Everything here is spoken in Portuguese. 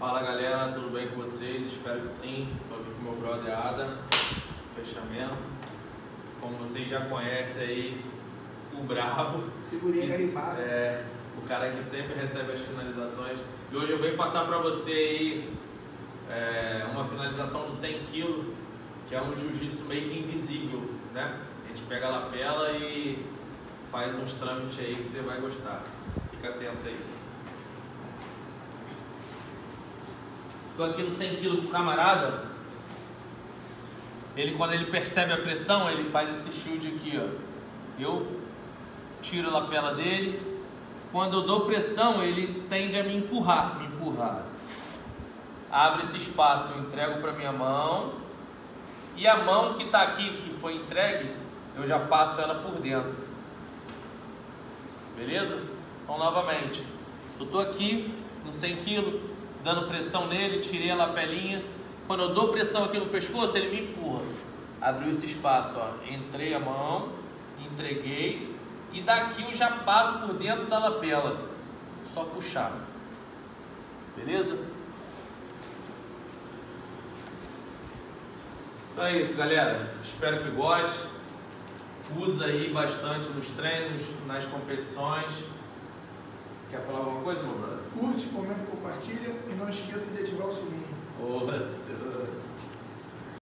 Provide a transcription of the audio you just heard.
Fala galera, tudo bem com vocês? Espero que sim. Estou aqui com o meu brother Adam, fechamento. Como vocês já conhecem aí, o brabo. Figurinha garimpado. É, o cara que sempre recebe as finalizações. E hoje eu venho passar para você aí uma finalização do 100 kg, que é um jiu-jitsu meio que invisível, né? A gente pega a lapela e faz uns trâmites aí que você vai gostar. Fica atento aí. Tô aqui no 100 kg com o camarada. Ele, quando ele percebe a pressão, ele faz esse shield aqui, ó. Eu tiro a lapela dele. Quando eu dou pressão, ele tende a me empurrar. Abre esse espaço, eu entrego para minha mão. E a mão que está aqui, que foi entregue, eu já passo ela por dentro. Beleza? Então, novamente, eu tô aqui no 100 kg, dando pressão nele, tirei a lapelinha. Quando eu dou pressão aqui no pescoço, ele me empurra. Abriu esse espaço, ó. Entrei a mão, entreguei. E daqui eu já passo por dentro da lapela. Só puxar. Beleza? Então é isso, galera. Espero que goste. Usa aí bastante nos treinos, nas competições. Quer falar alguma coisa, meu brother? Curte, comenta, compartilha e não esqueça de ativar o sininho. Ô,